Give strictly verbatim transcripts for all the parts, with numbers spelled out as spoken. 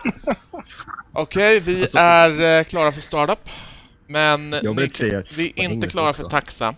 Okej, vi alltså, är klara för startup. Men ni, vi är inte klara också. För taxa.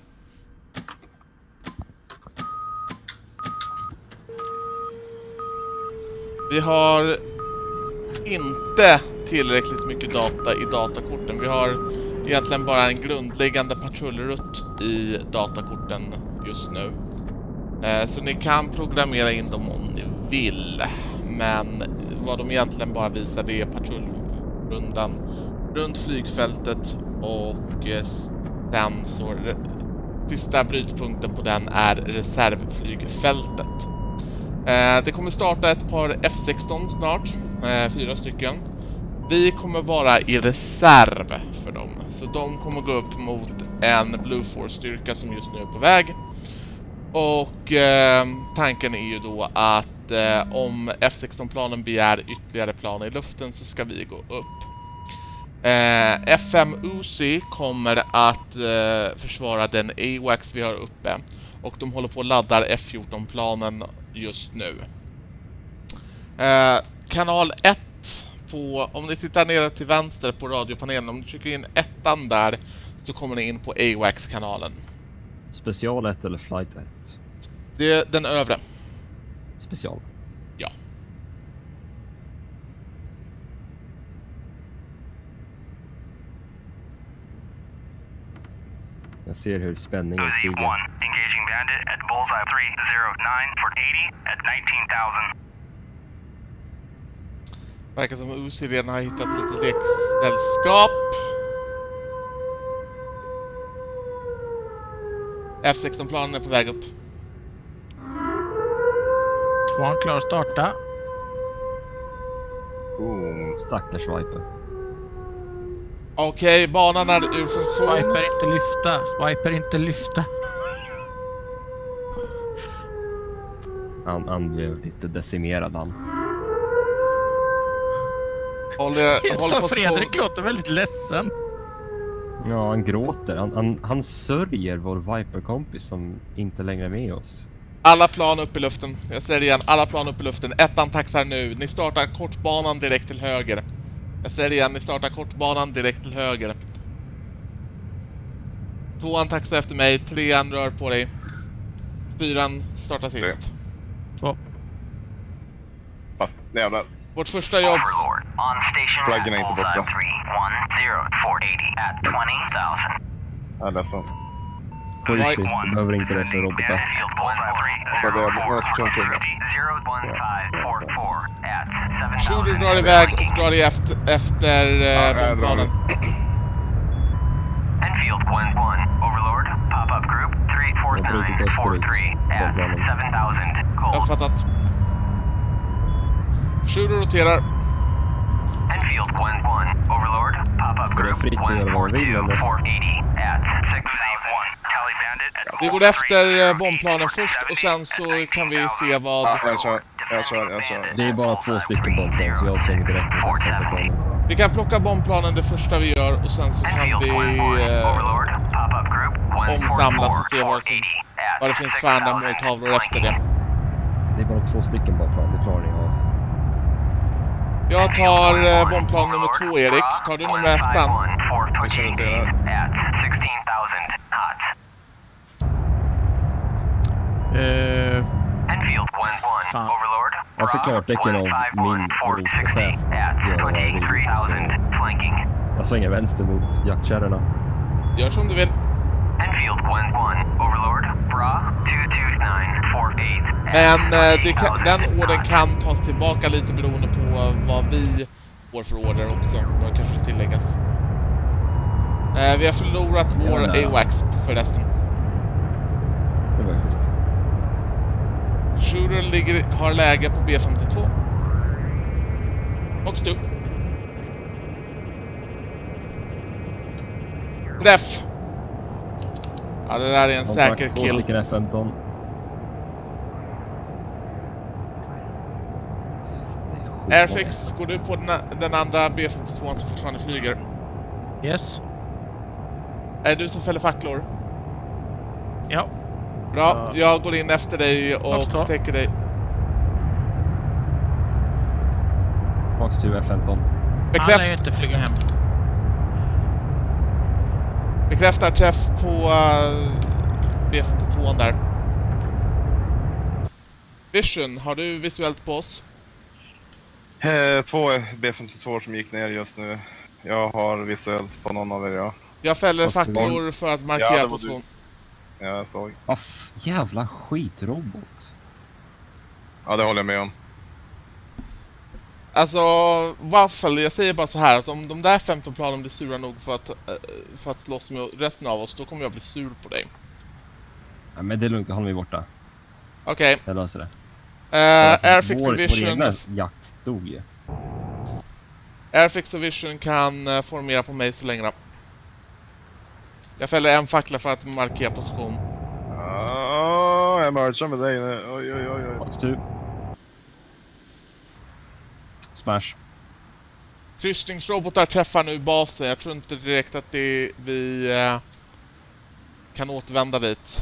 Vi har inte tillräckligt mycket data i datakorten. Vi har egentligen bara en grundläggande patrullrutt i datakorten just nu. Eh, så ni kan programmera in dem om ni vill. Men vad de egentligen bara visar, det är patrullrundan runt flygfältet. Och eh, sen så sista brytpunkten på den är reservflygfältet. Eh, det kommer starta ett par F sexton snart. Eh, fyra stycken. Vi kommer vara i reserv för dem. Så de kommer gå upp mot en Blue Force-styrka som just nu är på väg. Och eh, tanken är ju då att eh, om F sexton-planen begär ytterligare plan i luften så ska vi gå upp. Eh, F fem U C kommer att eh, försvara den A WACS vi har uppe. Och de håller på att ladda F fjorton-planen just nu. Eh, kanal ett. På, om ni tittar ner till vänster på radiopanelen, om ni trycker in ettan där så kommer ni in på A WACS-kanalen. Special ett eller flight ett? Det är den övre. Special? Ja. Jag ser hur spänningen stiger. Engaging bandit at bullseye three zero nine for eighty at nineteen thousand. Verkar som U C redan har hittat lite leksällskap. F sexton-planen är på väg upp. Tvåan klar att starta. Oh, stackars Viper. Okej, okay, banan är ur funktion. Viper inte lyfta. Viper inte lyfta. Han, han blev lite decimerad han. Håller, håller så Fredrik låter väldigt ledsen. Ja, han gråter. Han, han, han sörjer vår Viper-kompis som inte längre är med oss. Alla plan upp i luften. Jag säger det igen, alla plan upp i luften. Ettan taxar nu. Ni startar kortbanan direkt till höger. Jag säger det igen, ni startar kortbanan direkt till höger. Tvåan taxar efter mig. Trean rör på dig. Fyran startar sist. Två. Fast, jävlar. Vårt första jobb. Flaggen är inte borta. Jag är ledsen. Skit, du behöver inte det för robotar. Så det är några sekunder till. Shooter drar iväg och drar i efter, efter eh, bombplanen. Enfield one one, Overlord, pop-up group three four nine four three at seven thousand cold. Jag har fattat. Shooter roterar. Enfield one one, Overlord, pop-up group one four two four eighty at six thousand. Tally bandit at. Vi går efter bombplanen först och sen så kan vi se vad... Ja, jag kör, jag kör, jag kör. Det är bara två stycken bombplan så jag svänger direkt på bombplanen. Vi kan plocka bombplanen det första vi gör och sen så kan vi eh, omsamlas och se vad, som, vad det finns för andra måltavlor efter det. Det är bara två stycken bombplan, det klarar ni av. Jag tar eh, bombplan nummer två, Erik. Tar du nummer ettan? Jag kör inte det. Uh, Fan. Jag fick klartecken av min rotorchef jag svänger vänster mot jaktkärrorna. Gör som du vill. Enfield one one, Overlord, Bra two two nine four eight. Men eh, det kan, den ordern kan tas tillbaka lite beroende på vad vi får för order också. Det kanske tilläggas. Eh, vi har förlorat vår A WACS förresten. Det var just. Shooter ligger, har läge på B femtiotvå. Och stup. Träff! Ja, det där är en säker kill. Två stycken F femton. Airfix, går du på den, den andra B femtiotvå som fortfarande flyger? Yes. Är det du som fäller facklor? Ja. Bra, jag går in efter dig och täcker dig. Fox two F femton. Han Bekräft, lär ju inte flyga hem. bekräftar träff på uh, B femtiotvå där. Vision, har du visuellt på oss? Eh, två B femtiotvå som gick ner just nu. Jag har visuellt på någon av er, ja. Jag fäller Fast facklor för att Ja, markera det var position. Ja, jag såg. Ah, f- jävla skitrobot. Ja, det håller jag med om. Alltså, Waffle, jag säger bara så här att om de där femton planen blir sura nog för att, eh, för att slåss med resten av oss, då kommer jag bli sur på dig. Ja, men det är lugnt, håll mig borta. Okej. Jag löser det. Uh, Airfix vår, och vår Vision egna jakt dog ju. Airfix och Vision kan uh, formera på mig så länge då. Jag fäller en fackla för att markera position. Ja, jag mergar med dig nu. Oj, oj, oj, oj. Fox two. Smash. Kryssningsrobotar träffar nu basen. Jag tror inte direkt att det, vi uh, kan återvända dit.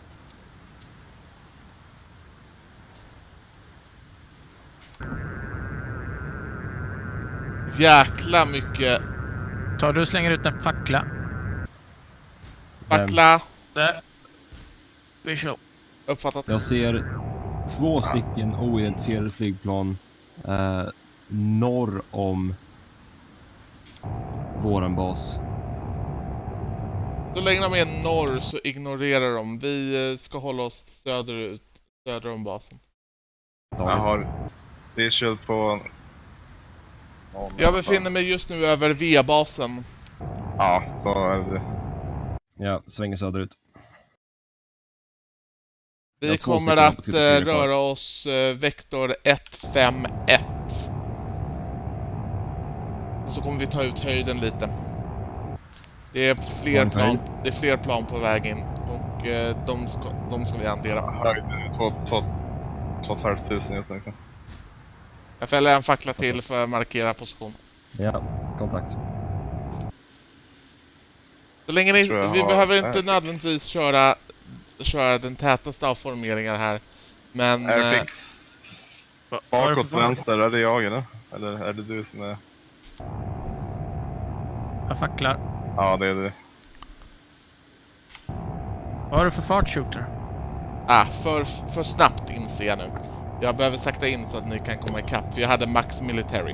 Jäkla mycket Tar du och slänger ut en fackla. fackla. Där. Visual. Uppfattat. Jag ser två stycken oidentifierade flygplan eh, norr om våran bas. Så länge de är norr så ignorerar de. Vi eh, ska hålla oss söderut, söder om basen. Jag har visual på... Oh, Jag befinner mig just nu över V-basen. Ja, då är det... Ja, svänger söderut. Vi Jag har två kommer stycken att på trettiofyra eh, kvar. röra oss eh, vektor ett fem ett. Och så kommer vi ta ut höjden lite. Det är fler Var en plan, höjd? det är fler plan på väg in. Och eh, de, ska, de ska vi hantera. Höjd, två, två, två och ett halvt tusen just nu. Jag fäller en fackla till för att markera position. Ja, kontakt. Så länge ni, Tror jag vi har- behöver inte Airfix. nödvändigtvis köra, köra den tätaste av formeringar här. Men eh, Airfix. Vad har du för Bakåt fackla? vänster, är det jag eller? Eller är det du som är... Jag facklar. Ja, det är det. Vad har du för fart, shooter? ah, för, för snabbt inser jag nu. Jag behöver sakta in så att ni kan komma ikapp. För jag hade max military.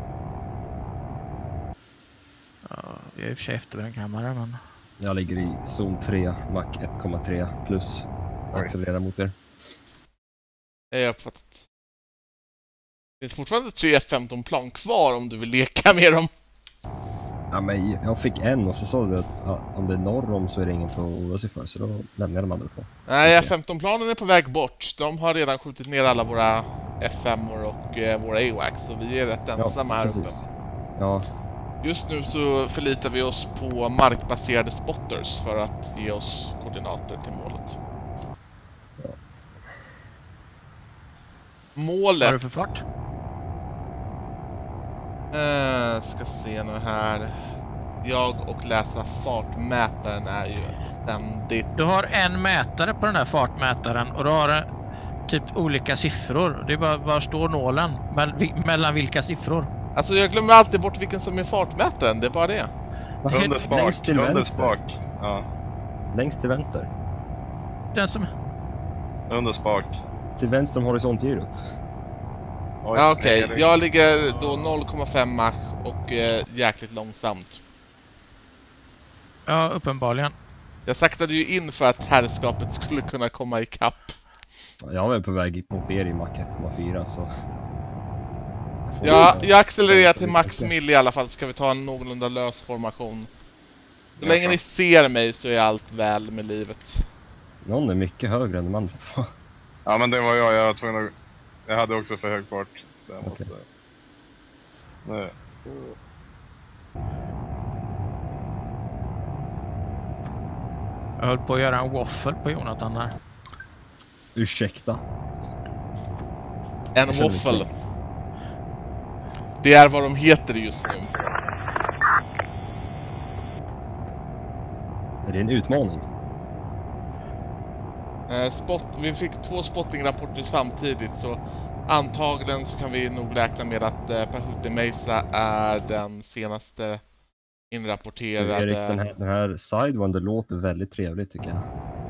Ja, jag är i och för sig efter den kameran, men... Jag ligger i zon tre, Mach ett komma tre plus. Accelererar mot er. Jag har uppfattat. Det finns fortfarande tre F femton plan kvar om du vill leka med dem. Ja, men jag fick en och så sa du att ja, om det är norr om så är det inget att oroa sig för. Så då lämnar jag de andra två. Nej, Okej. F femton-planen är på väg bort. De har redan skjutit ner alla våra F fem-or och eh, våra A WACS. Så vi är rätt ensamma här uppe. Ja, Just nu så förlitar vi oss på markbaserade spotters för att ge oss koordinater till målet. Ja. Vad har Målet... du för fart? Eh, ska se nu här. Jag och läsa fartmätaren är ju ständigt... Du har en mätare på den här fartmätaren och du har eh, typ olika siffror. Det är bara, var står nålen? Mell, vi, mellan vilka siffror? Alltså jag glömmer alltid bort vilken som är fartmätaren, det är bara det. Under längst spak, till under vänster. spak. Ja, Längst till vänster. Den som... under spak. Till vänster om horisontgirot. Oj, Ja, okej. det är det. Jag ligger då noll komma fem Mach och eh, jäkligt långsamt. Ja, uppenbarligen. Jag saktade ju in för att herrskapet skulle kunna komma ikapp. Jag var på väg mot er i Mach ett komma fyra så... Ja, jag accelererar till max mil i alla fall, så ska vi ta en någorlunda lös formation. Så länge ni ser mig så är allt väl med livet. Någon är mycket högre än de andra två. Ja, men det var jag. Jag var tvungen att... Jag hade också för hög fart. Så jag måste... Okej. Nu. Jag höll på att göra en waffle på Jonathan där. Ursäkta. En Jag känner mig waffle. kränkt. Det är vad de heter just nu. Är det en utmaning? Eh, spot, vi fick två spottingrapporter samtidigt, så Antagligen så kan vi nog räkna med att eh, Pahute Mesa är den senaste inrapporterade... Erik, den här, den här Sidewinder låter väldigt trevligt tycker jag.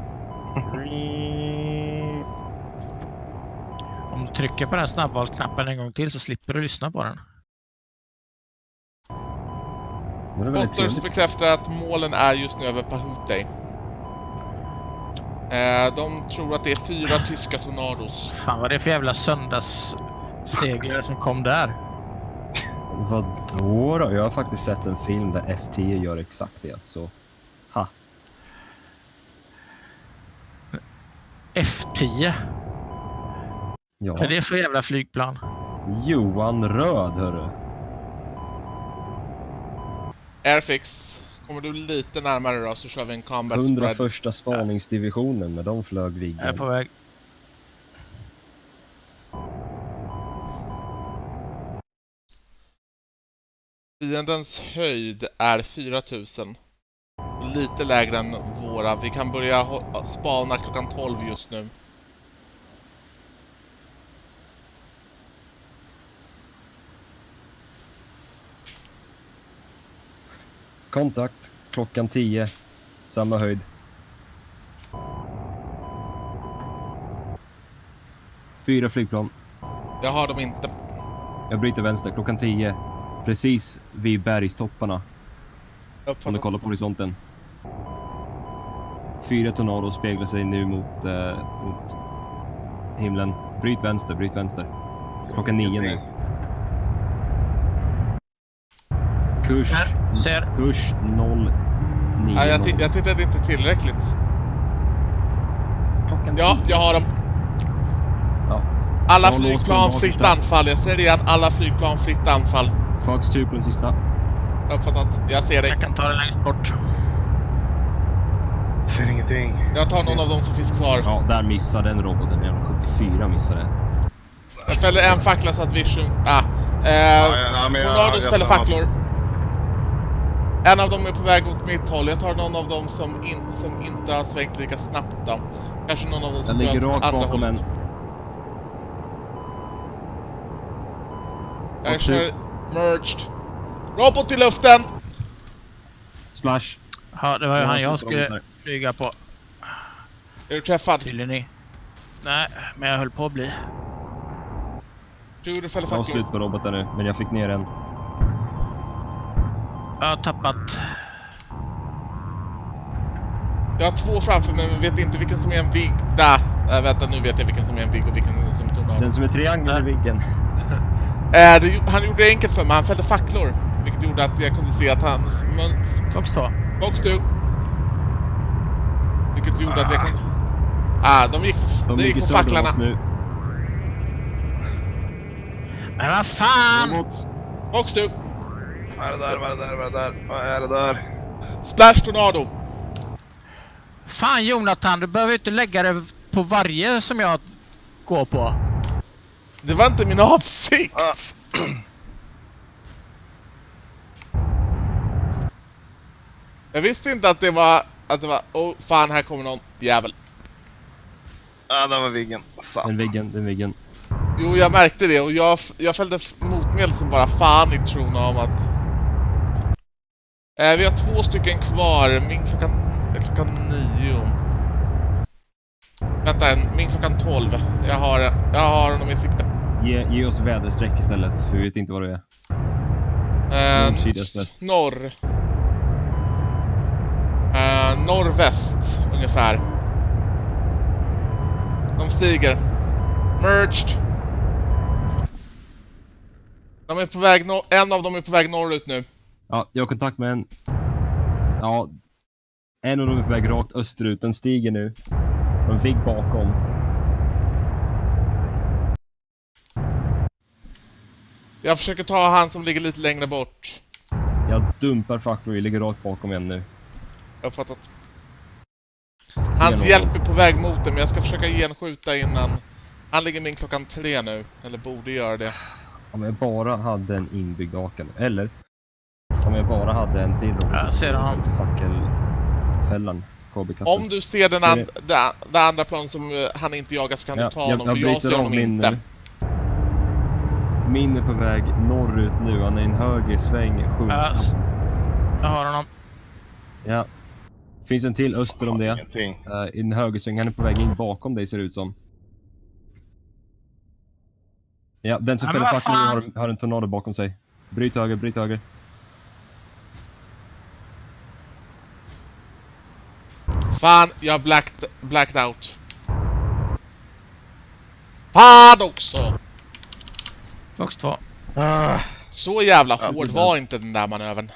Om du trycker på den snabbvalsknappen en gång till så slipper du lyssna på den. Spotters bekräftar att målen är just nu över Pahute. Eh, de tror att det är fyra tyska tornados. Fan vad det är för jävla söndagsseglare som kom där. Vadå då? Jag har faktiskt sett en film där F tio gör exakt det, så... Ha! F tio? Ja. Vad är det för jävla flygplan? Johan Röd, hörru. Airfix, kommer du lite närmare då så kör vi en combat spread. hundraförsta spaningsdivisionen, med de flög Viggen. Jag är på väg. Fiendens höjd är fyra tusen. Lite lägre än våra. Vi kan börja spana klockan tolv just nu. Kontakt, klockan tio. Samma höjd. Fyra flygplan. Jag har dem inte. Jag bryter vänster, klockan tio. Precis vid bergstopparna. Om du kollar på horisonten. Fyra tornados speglar sig nu mot, eh, mot himlen. Bryt vänster, bryt vänster. Klockan nio nu. Kurs, ser. kurs noll nio. Ja, jag, t- jag tittade inte tillräckligt. Klockan Ja, jag har dem. Ja. Alla Ja, flygplan lås fritt första. anfall. Jag ser det igen. Alla flygplan fritt anfall. Fox typ den sista. Uppfattat. Jag ser dig. Jag kan ta det längst bort. Ser ingenting. Jag tar någon av dem som finns kvar. Ja, där missade den roboten. Jag sjuttiofyra missade. Jag fäller en fackla så att vision... Ah. Eh, ja, ja, men jag- Tornados jag fäller tar- facklor. En av dem är på väg åt mitt håll. Jag tar någon av dem som, in, som inte har svängt lika snabbt då. Kanske någon av dem som Den ligger går åt rakt andra bakom en. hållet. Jag Och kör merged. Robot i luften! Splash. Ja, det var ju Ja, han jag jag skulle tror flyga på. Är du träffad? Tydligen ni. Nej, men jag höll på att bli. Du, du fäller Jag har facklor. slut på roboten nu, men jag fick ner en. Jag har tappat. Jag har två framför mig men vet inte vilken som är en Vigg. Där! Äh, vänta, nu vet jag vilken som är en Vigg och vilken som är tornado. Den som är triangeln i Viggen. Äh, det, han gjorde det enkelt för mig. Han fällde facklor. Vilket gjorde att jag kunde se att han... Men, Fox två. Fox du! Vilket gjorde att jag kunde... Ah, de gick, De de gick ligger på söder om facklarna. oss nu. Men vad fan! Robot. Fox du! Vad är det där? Vad är det där? Vad är det där? Vad är det där? Splash tornado! Fan Jonathan, du behöver inte lägga det på varje som jag går på. Det var inte min avsikt! Ah. Jag visste inte att det var... Att det var... Oh, fan, här kommer någon jävel. Ja, det var Viggen. Fan. Den Viggen, den Viggen. Jo, jag märkte det och jag, jag fällde f- motmedel som bara fan i tron om att... Eh, vi har två stycken kvar, min klockan, klockan nio. Vänta, en, min klockan tolv. Jag har, jag har honom i sikte. Ge, ge oss väderstreck istället, för vi vet inte vad det är. Eh, Nord, sydöst, väst. norr. Eh, norrväst, ungefär. De stiger. Merged. De är på väg no- en av dem är på väg norrut nu. Ja, jag har kontakt med en. Ja, en av dem är på väg rakt österut. Den stiger nu. En Vigg bakom. Jag försöker ta han som ligger lite längre bort. Jag dumpar Factory, ligger rakt bakom en nu. Jag har fattat. Hans någon. hjälp är på väg mot dem. Jag ska försöka genskjuta innan. Han ligger min klockan tre nu. Eller borde göra det. Om jag bara hade en inbyggd aken. Eller om jag bara hade en till robot. Jag ser honom. Fackelfällan. K B-katten. Om du ser den and- det, det andra plan som uh, han inte jagar så kan Ja, du ta jag- honom. jag För jag bryter ser av honom min inte. nu. Min är på väg norrut nu. Han är i en höger sväng. Ja, jag har honom. Ja. Finns en till öster om det. Ingenting. Uh, I en högersväng. Han är på väg in bakom dig ser det ut som. Ja, den som Ja, fäller men vad fackeln fan? har, har en tornado bakom sig. Bryt höger, bryt höger. Fan, jag blacked, blacked out. Fan också! Fox två. Ah, Så jävla Ja, hård det- var inte den där manövern.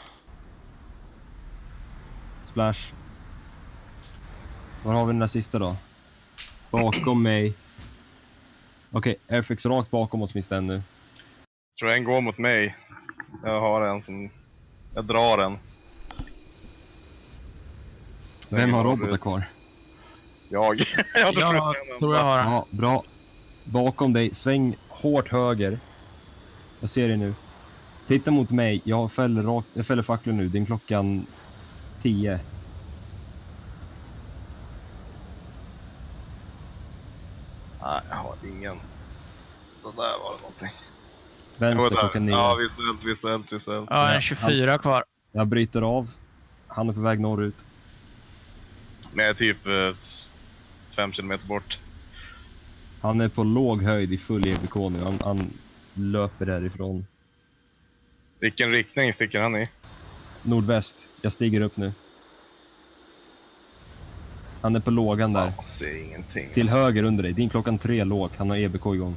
Splash. Var har vi den där sista då? Bakom mig. Okej, okay, Airfix rakt bakom oss finns den nu. tror en går mot mig. Jag har en som... Jag drar en. Vem har robotar kvar? Jag. jag tror Jag jag tror jag har den. Ja, bra. Bakom dig, sväng hårt höger. Jag ser det nu. Titta mot mig, jag fäller, rakt, jag fäller facklor nu, det är klockan tio. Nej, jag har ingen. Det där var det någonting. Vänster Jo, där. klockan nio. Ja, visuellt, visuellt, visuellt. Ja, en tjugofyra kvar. Jag bryter av. Han är på väg norrut. Men jag är typ eh, fem kilometer bort. Han är på låg höjd i full E B K nu. Han, han löper därifrån. Vilken riktning sticker han i? Nordväst. Jag stiger upp nu. Han är på lågan där. Jag ser ingenting. Till höger under dig. Din klockan tre låg. Han har E B K igång.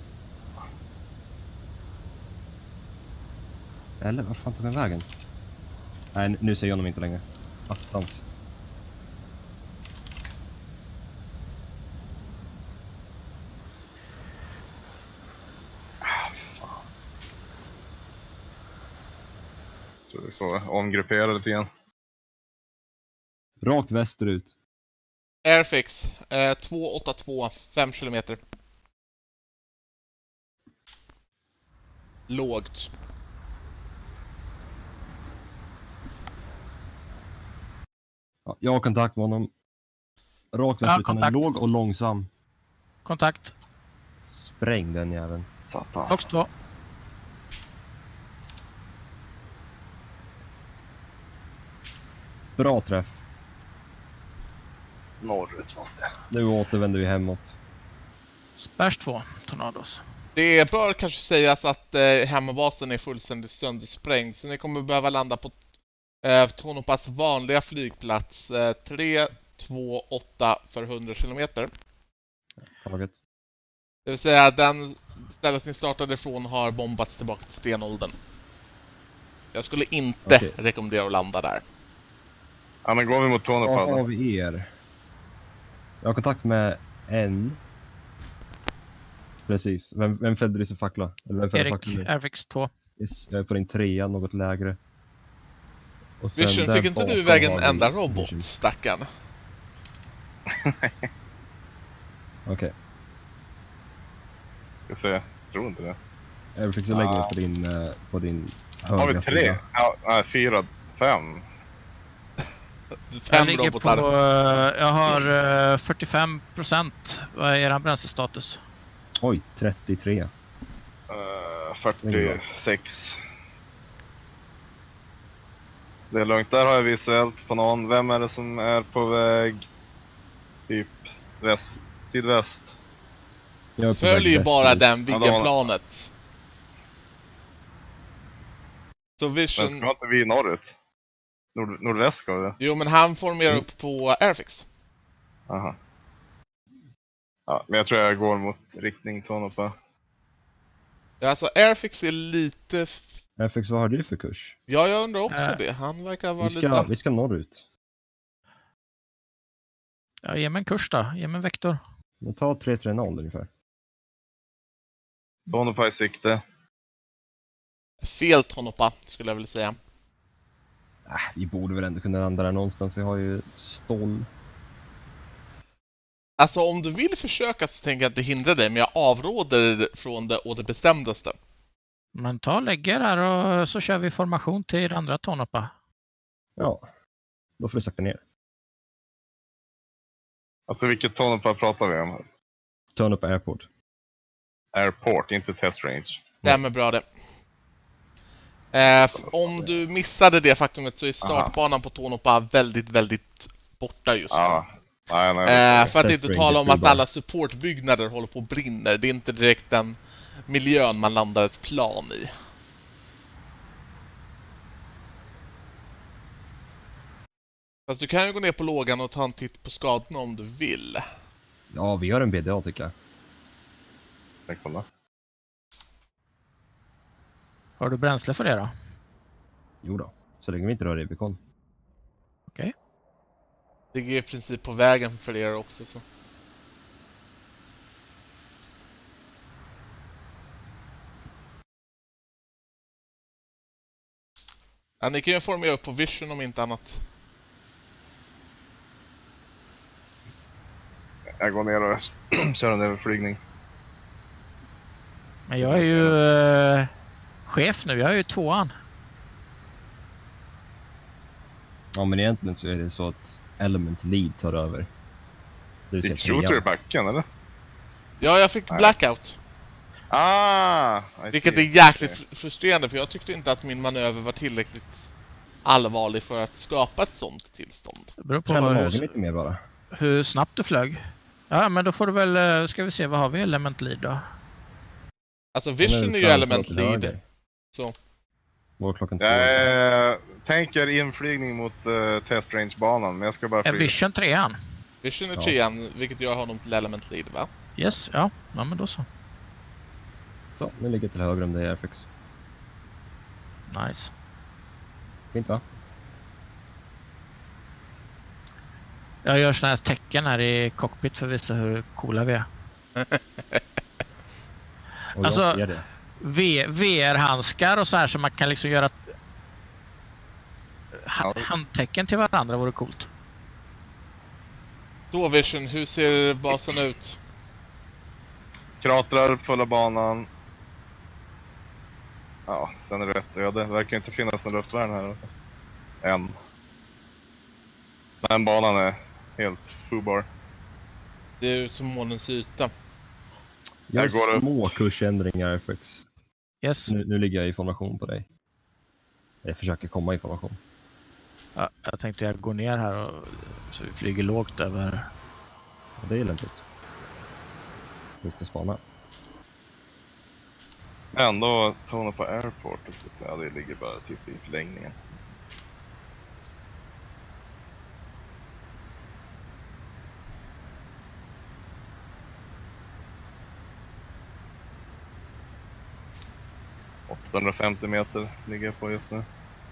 Eller vad fan tog den vägen? Nej, nu ser jag honom inte längre. Attans. Så vi får omgruppera lite igen. Rakt västerut. Airfix, eh, två åtta två, fem kilometer. Lågt. Ja, jag har kontakt med honom. Rakt Ja, västerut. Han är kontakt. låg och långsam. Kontakt. Spräng den jäveln. Satan. Fox två. Bra träff. Norrut måste jag. Nu återvänder vi hemåt. Splash två. Tornados. Det bör kanske sägas att eh, hemmabasen är fullständigt söndersprängd, så ni kommer behöva landa på eh, Tonopas vanliga flygplats eh, tre två åtta för hundra kilometer. Taget. Det vill säga den stället ni startade ifrån har bombats tillbaka till stenåldern. Jag skulle inte Okej. rekommendera att landa där. Ja, men går vi mot Var har Tonopad? vi er? Jag har kontakt med en. Precis. Vem, vem fällde du sin fackla? Eller vem fällde Erik. facklan nu? Airfix två. Yes, jag är på din trea, något lägre. Och sen Vision, där fick inte du bakom iväg en har vi enda robot, Vision. stackarn? Okej. Ska se. Tror inte det. Jag fick så lägga mig på din, eh, på din högra Har vi tre? sida. Ja, nej, fyra, fem. Jag Fem ligger robotar. på... eh, jag har eh, fyrtiofem procent. Vad är er bränslestatus? Oj, trettiotre. Uh, fyrtiosex. Det är lugnt. Där har jag visuellt på någon. Vem är det som är på väg? Typ väst, sydväst. Jag är på Följ väg ju bara västerut. den Ja, då- Viggenplanet. Så Men Vision... ska inte vi norrut? Nord, nordväst ska vi? Jo, men han formerar Mm. upp på Airfix. Aha. Ja, men jag tror jag går mot riktning Tonopa. Ja, alltså Airfix är lite... f- Jag fick, vad har du för kurs? Ja, jag undrar också Äh. det. Han verkar vara Vi ska, lite... vi ska norrut. Ja, ge mig en kurs då. Ge mig en vektor. Men ta tre tre noll ungefär. Tonopa i sikte. Fel Tonopa, skulle jag vilja säga. Äh, vi borde väl ändå kunna landa där någonstans. Vi har ju stål. Alltså, om du vill försöka så tänker jag att det hindrar dig, men jag avråder från det och det bestämdaste. Men ta och lägg er här och så kör vi formation till er andra Tonopa. Ja, då får du sakta ner. Alltså vilket Tonopa pratar vi om? Turn up airport. Airport, inte test range. Stämmer bra det. Eh, om du missade det faktumet så är startbanan på Tonopah väldigt, väldigt borta just nu. Ja. Nej, nej, Eh, för att inte tala om att alla supportbyggnader håller på och brinner. Det är inte direkt den miljön man landar ett plan i. Fast du kan ju gå ner på lågan och ta en titt på skadorna om du vill. Ja, vi gör en B D A tycker jag. Jag kolla. Har du bränsle för det då? Jo då, så länge vi inte rör Rubicon. Okej. Okay. Det ligger i princip på vägen för er också så. Ja, ni kan ju formera upp på Vision om inte annat. Jag går ner och kör en överflygning. Men jag är ju eh, chef nu, jag är ju tvåan. Ja, men egentligen så är det så att Element Lead tar över. Fick shooter i backen, eller? Ja, jag fick blackout. Ah! Vilket är jäkligt frustrerande, för jag tyckte inte att min manöver var tillräckligt allvarlig för att skapa ett sånt tillstånd. Det beror på hur, lite mer bara. hur snabbt du flög. Ja, men då får du väl, ska vi se, vad har vi Element Lead då? Alltså Vision är ju Element Lead. Så. Var klockan två. Jag tänker inflygning mot uh, test range-banan, men jag ska bara flyga. Är Vision trean? Vision är trean, ja. Vilket gör honom till Element Lead, va? Yes, ja. Ja, men då så. Så, nu ligger till höger om det är Airfix. Nice. Fint, va? Jag gör såna här tecken här i cockpit för att visa hur coola vi är. Alltså, V R-handskar och så här som man kan liksom göra ha handtecken till varandra vore coolt. Då Vision, hur ser basen ut? Kratrar fulla banan. Ja, sen är det rätt öde. Det verkar inte finnas någon luftvärn här. Än. Den banan är helt fubar. Det är ut som månens yta. Jag går små upp. Kursändringar F X. Yes. Nu, nu ligger jag i formation på dig. Jag försöker komma i formation. Ja, jag tänkte jag går ner här och så vi flyger lågt över. Ja, det är lämpligt. Vi ska spana. Ändå Tonopah Airport. Ja, det ligger bara typ i förlängningen. åttahundrafemtio meter ligger jag på just nu.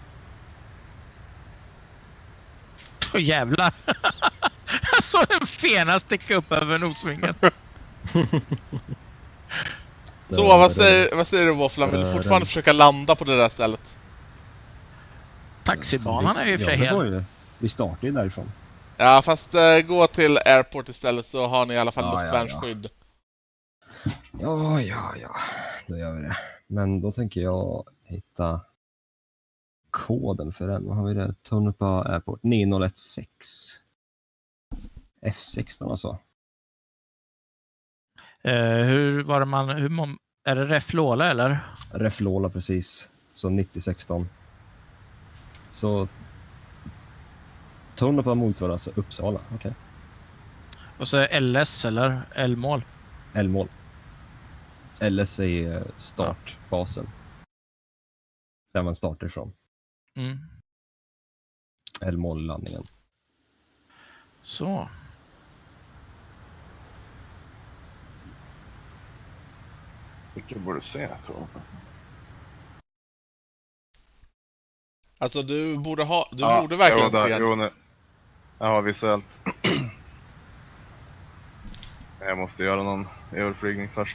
Åh oh, jävlar! Jag såg en fena sticka upp över nosvingen. Så, vad säger, vad säger du Våfflan? Vill du fortfarande försöka landa på det där stället? Taxibanan är ju för helt... Vi startar ju därifrån. Ja, fast äh, gå till Airport istället så har ni i alla fall ja, luftvärnsskydd. Ja, ja, ja. Då gör vi det. Men då tänker jag hitta koden för den. Vad har vi det? Tonopah Airport nio noll ett sex. F sexton alltså. Uh, hur var det man... Hur man är det Reflola eller? Reflola precis. Så nittio sexton. Så Tonopah motsvarar alltså Uppsala. Okej. Okay. Och så L S eller L-mål? L-mål. L S är startbasen. Där man startar ifrån. Mm. L-mål landningen. Så. Vilket borde se på. Alltså du borde ha, du ja, borde verkligen där, se. Jo, nu. Ja, visuellt. Jag måste göra någon överflygning först.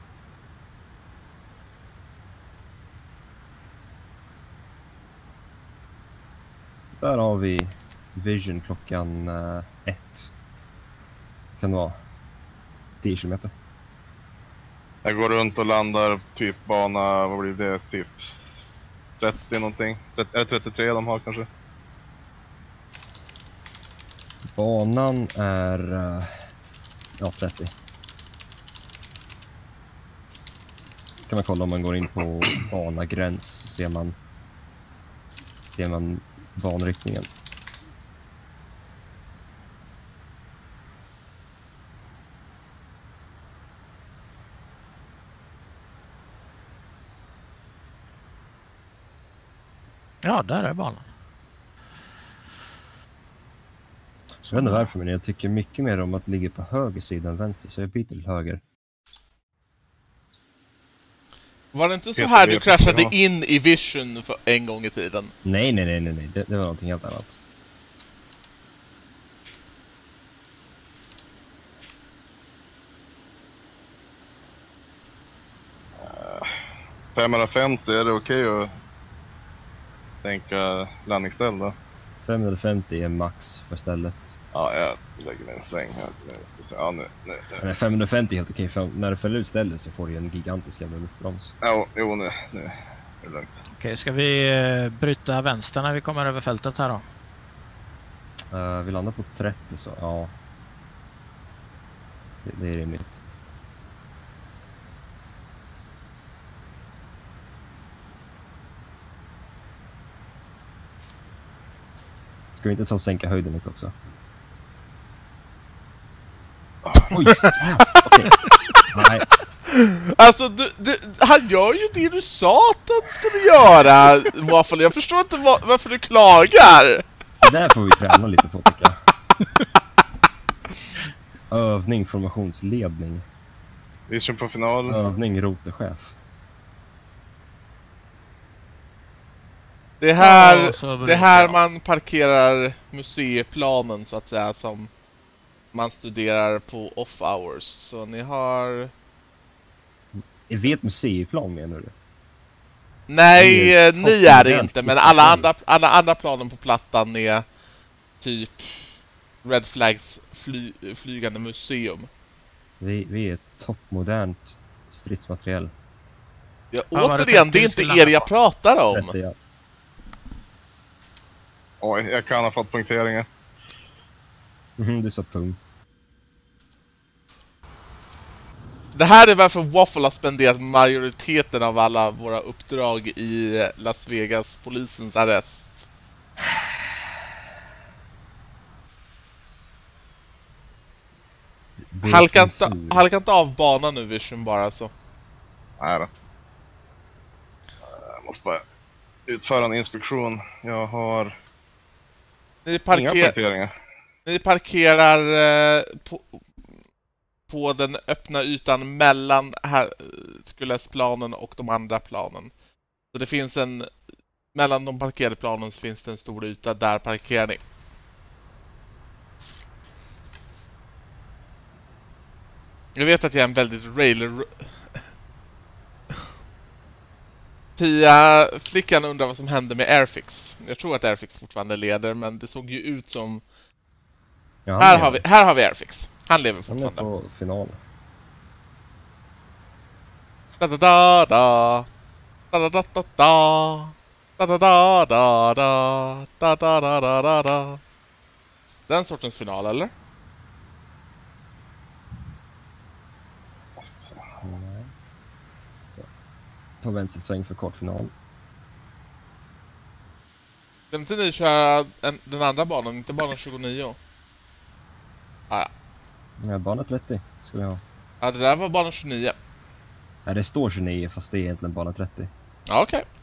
Där har vi Vision klockan uh, ett. Kan det vara tio kilometer. Jag går runt och landar typ bana, vad blir det, typ trettio någonting. trettio, trettiotre de har kanske. Banan är uh, ja, trettio. kan man kolla om man går in på banagräns, ser man ser man banriktningen. Ja, där är banan. Jag vet inte varför, men jag tycker mycket mer om att ligga på höger sida än vänster, så jag byter till höger. Var det inte så här du kraschade in i Vision för en gång i tiden? Nej, nej, nej, nej, nej. Det, det var någonting helt annat. Uh, femhundrafemtio, är det okej okay att sänka landningsställ då? femhundrafemtio är max för stället. Ja, jag lägger en sväng här. Ska se. Ja, nu, nu, nu. femhundrafemtio är helt okej, för när du fäller ut stället så får du en gigantisk jävla luftbroms. Ja, jo, nu, nu är det lugnt. Okej, ska vi bryta vänster när vi kommer över fältet här då? Uh, vi landar på trettio, så ja. Det, det är rimligt. Ska vi inte ta och sänka höjden lite också? Oj! Okej. Nej. Alltså, du, du, han gör ju det du sa att han skulle göra, Waffle. Jag förstår inte var, varför du klagar. Det där får vi träna lite på, tycker jag. Övning, formationsledning. Vision på final. Övning, roterchef. Det är här, Ja, det är här man parkerar museiplanen, så att säga, som man studerar på off-hours. Så ni har... Är vi ett museiplan, menar du? Nej, Det är ni är det toppen inte, den. men alla andra, alla andra planen på plattan är typ Red Flags fly, flygande museum. Vi, vi är ett toppmodernt stridsmateriel. Ja, Ja, var det återigen, det är trettio inte er jag pratar om. trettio, ja. Oj, jag kan ha fått punkteringar. Mhm, du sa pung. Det här är varför Waffle har spenderat majoriteten av alla våra uppdrag i Las Vegas polisens arrest. Halka inte, halka inte av banan nu, Vision, bara så. Nej då. Jag måste bara utföra en inspektion. Jag har Ni, inga parker, punkteringar. ni parkerar eh, på, på den öppna ytan mellan Herkulesplanen och de andra planen. Så det finns en... Mellan de parkerade planen så finns det en stor yta, där parkerar ni. Jag vet att jag är en väldigt railer... Pia, flickan undrar vad som hände med Airfix. Jag tror att Airfix fortfarande leder, men det såg ju ut som... Ja, här, har vi, här har vi Airfix. Han lever Han är fortfarande. på final. Da da da da. Da da da da da. Da da da da da. Da da da da da da. Den sortens final, eller? Nej. Så. På vänster sväng för kort final. Kan inte ni köra en, den andra banan, inte banan tjugonio? Ah, ja. Ja, bana trettio ska vi ha. Ja, det där var banan tjugonio. Nej, det står tjugonio fast det är egentligen bana trettio. Ja, okej. Okay.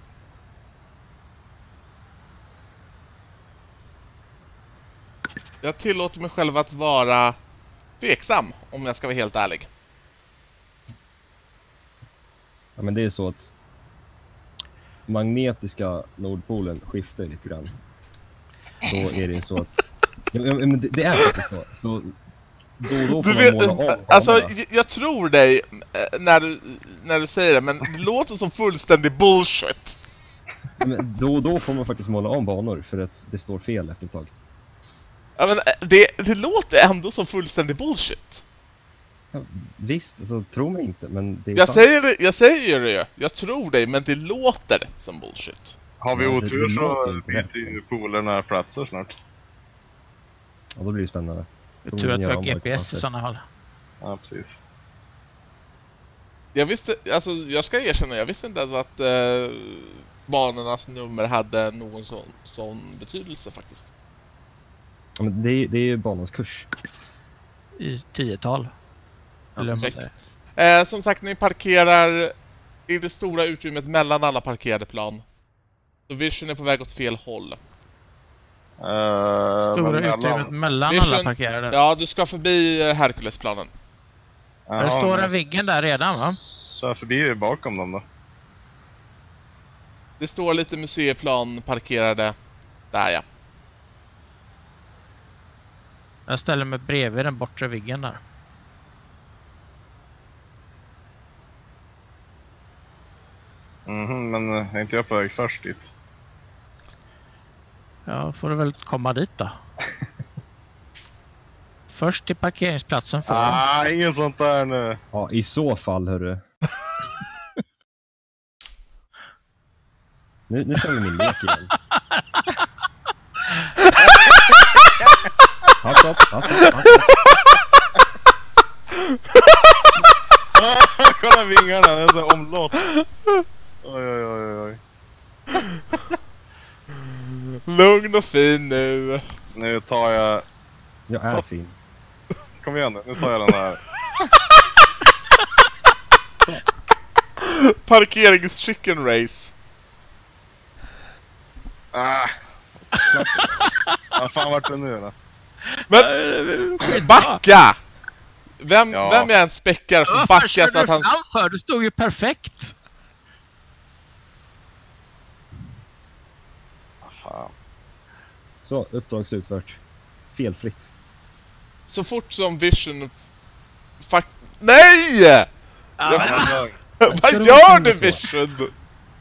Jag tillåter mig själv att vara tveksam, om jag ska vara helt ärlig. Ja, men det är så att magnetiska Nordpolen skiftar lite grann. Då är det så att... Ja, men det, det är faktiskt så. Så då och då får Du man vet, måla av alltså, banorna. jag, jag tror dig när du, när du säger det, men det låter som fullständig bullshit. Ja, men då och då får man faktiskt måla om banor för att det står fel efter ett tag. Ja, men det, det låter ändå som fullständig bullshit. Ja, visst, alltså, tro mig inte, men det är Jag sant. säger det, jag säger det ju. Jag tror dig, men det låter som bullshit. Har vi Ja, det- otur det så låter inte byter rätt. ju polerna platser snart. Ja, då blir det spännande. Det är tur att vi Ja, har man G P S kan i sådana fall. Ja, precis. Jag visste, alltså jag ska erkänna, jag visste inte ens att eh, banornas nummer hade någon sån, sån betydelse faktiskt. Ja, men det, är, det är ju banans kurs. I tiotal. Eller vad man säger. Eh, som sagt, ni parkerar i det stora utrymmet mellan alla parkerade plan. Så Vision är på väg åt fel håll. Uh, Stora utrymmet mellan Vision, alla parkerade. Ja, du ska förbi eh, Herkulesplanen. Det står en Viggen där redan, va? Så jag förbi bakom dem då. Det står lite museiplan parkerade där, ja. Jag ställer mig bredvid den bortre Viggen där. Mhm, men är inte jag på väg först dit? Ja, får du väl komma dit då. Först till parkeringsplatsen för. Ah, inget sånt där nu. Ja, i så fall, hörru. nu, nu kör vi min lek igen. Hatt upp, hatt upp, hatt upp. Kolla vingarna, det är så omlott. Oj, oj, oj, oj. Lugn och fin nu. Nu tar jag... Jag är fin. Kom igen nu, nu tar jag den här. Parkerings-chicken race. Ah. Vad fan vart det nu då? Men backa! Vem, Ja. vem är en späckare som backar så att han... framför? Du stod ju perfekt. Fan. Så, uppdrag slutfört. Felfritt. Så fort som Vision... Fuck... Nej! Ja, Jag- men, Vad gör du, Vision?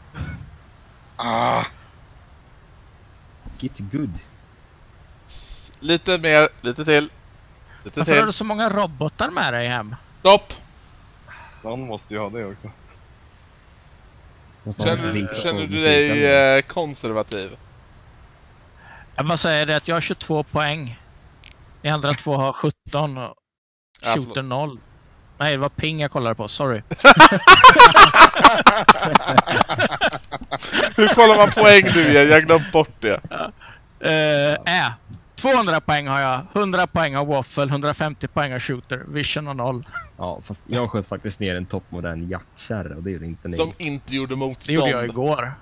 Ah. Get good. Lite mer, lite till. Lite varför har du till. så många robotar med dig hem? Stopp! Någon måste ju ha det också. Måste ha Känner, en ring känner på du dig musikstämningen. eh, konservativ? Jag bara säger det att jag har tjugotvå poäng. Ni andra två har sjutton och Ja, shooter förlåt. noll. Nej, det var ping jag kollade på. Sorry. Hur kollar man poäng nu igen? Jag har glömt bort det. Uh, äh. tvåhundra poäng har jag. hundra poäng av Waffle. hundrafemtio poäng av Shooter. Vision och noll. Ja, fast jag sköt faktiskt ner en toppmodern jaktkärra och det är inte ni. Som inte gjorde Det motstånd. gjorde jag igår.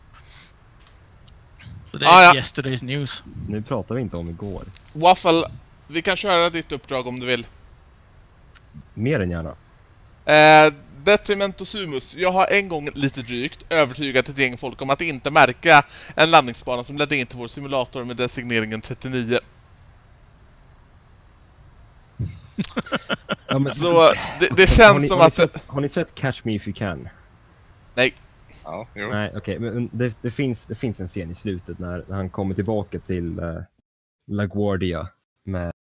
Så det är Ah, ja. yesterday's news. Nu pratar vi inte om igår. Waffle, vi kan köra ditt uppdrag om du vill. Mer än gärna. Eh, Detrimento Sumus, jag har en gång lite drygt övertygat ett gäng folk om att inte märka en landningsbana som ledde in till vår simulator med designeringen trettionio. Ja, men, Så det, det har känns ni, som har, att... ni sett, har ni sett Catch Me If You Can? Nej. Ja, jo. Nej, okej. Men det, det, finns, det finns en scen i slutet när, när han kommer tillbaka till uh, LaGuardia med